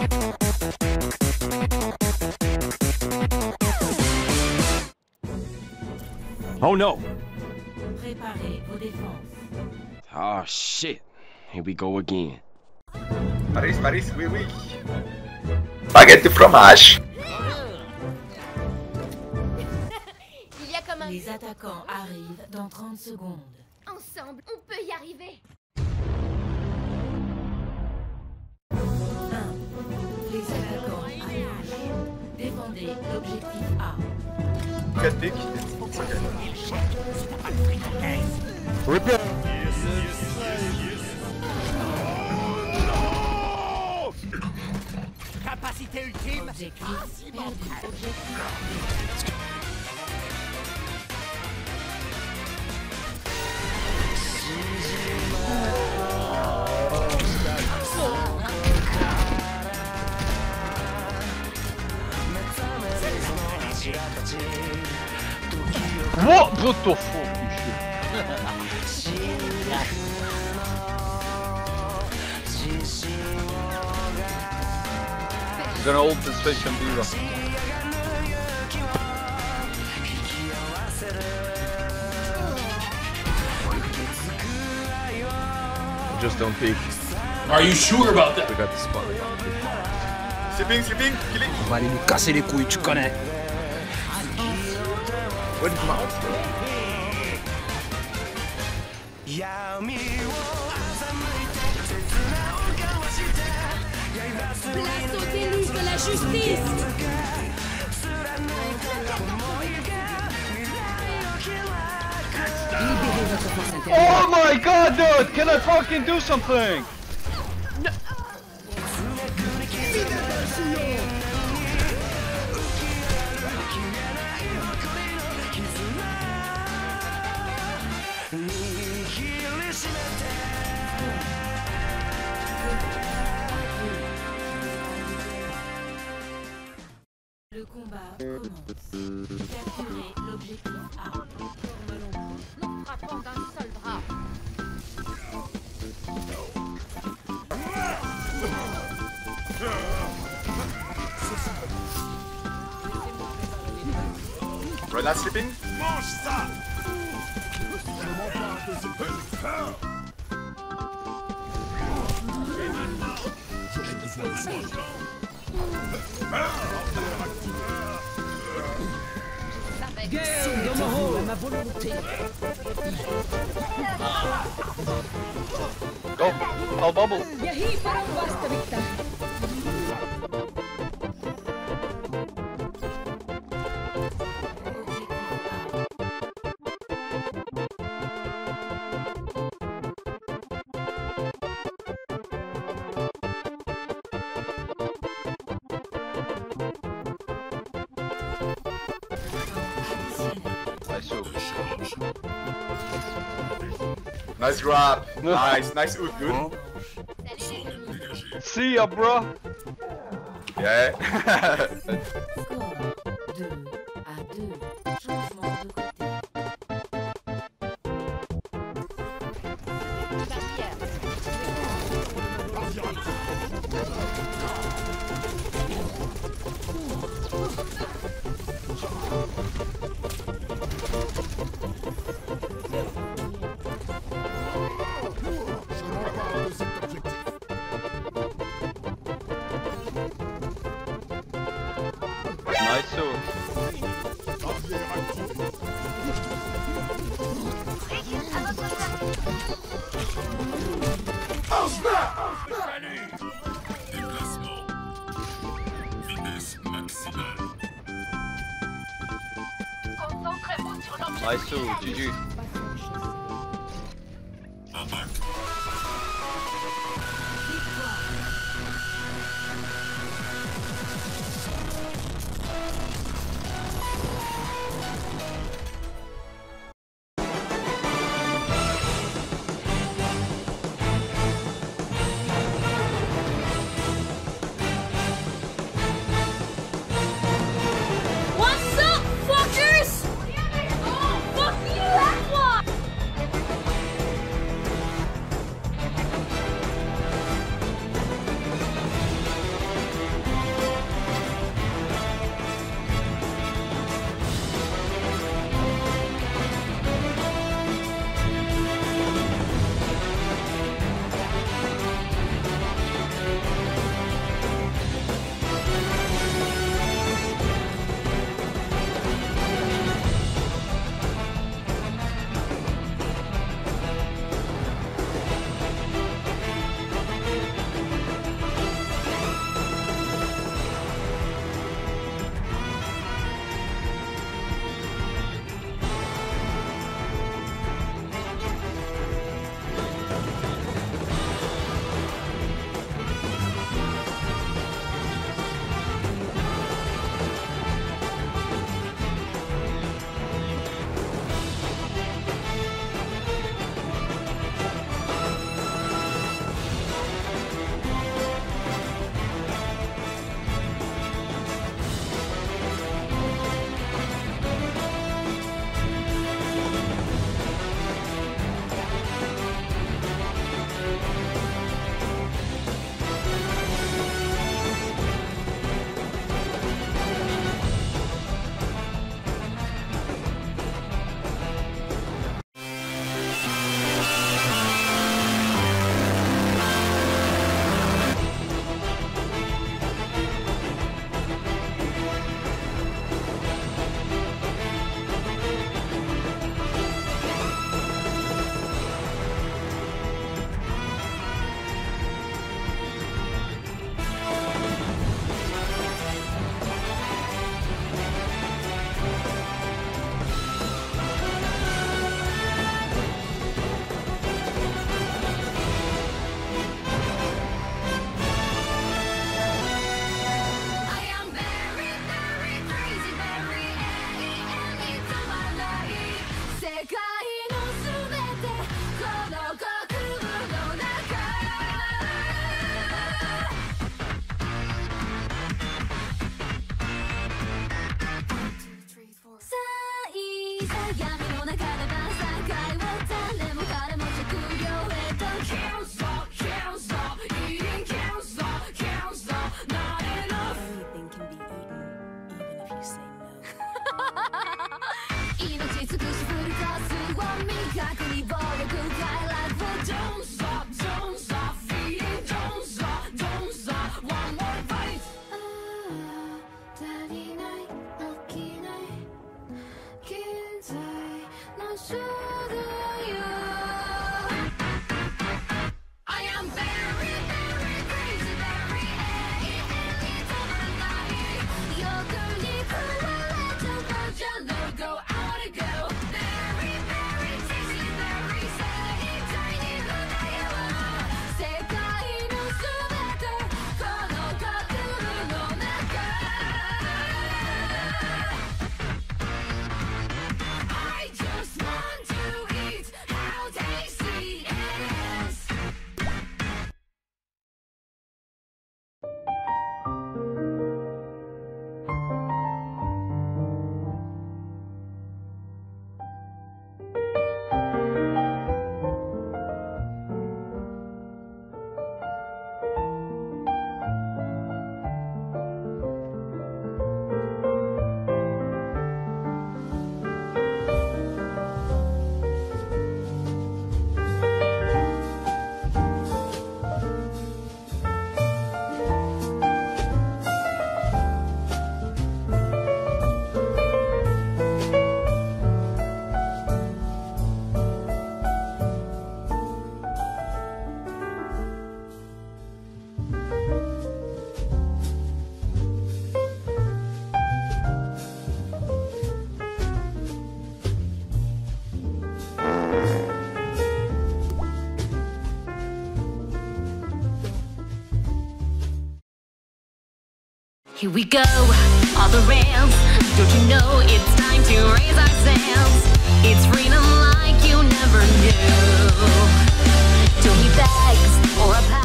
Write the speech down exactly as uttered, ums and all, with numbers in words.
Oh no! Préparez vos défenses. Oh shit. Here we go again. Paris, Paris, oui, oui. Baguette de fromage. Il y a comme un... Les attaquants arrivent dans trente secondes. Ensemble, on peut y arriver. un. Les attaquants arrivent. Défendez l'objectif A. quatre pics. Repair. Capacité ultime. Objectif perdu. Objectif What? What the fuck? I'm gonna ult this fish and do that. Just don't peek. Are you sure about that? We got the spot. Sleeping, sleeping, killing. On va aller nous casser les couilles, tu connais. What is my ult? Place au déluge de la justice. Oh my god, dude! Can I fucking do something? No. Le combat commence. Capturez l'objectif A. Nous frappons d'un seul bras. Right now, sleeping. Go! I'll bubble! Nice grab. Nice, nice ult, good. See ya, bro! Yeah. Score deux à deux. Changement de côté. Nice so. Nice so, G G. What's up, fuckers? Oh, fuck you! one more fight. 달리 날 어기 날 긴잘 넌 shoulder I am very very crazy very it's overnight you're gonna cool let your version go out and go very very tasty very sad tiny little世界の全てこの角の中I just want to eat how tasty it is. Here we go, all the rails. Don't you know it's time to raise our sails? It's freedom like you never knew. Don't need bags or a pack.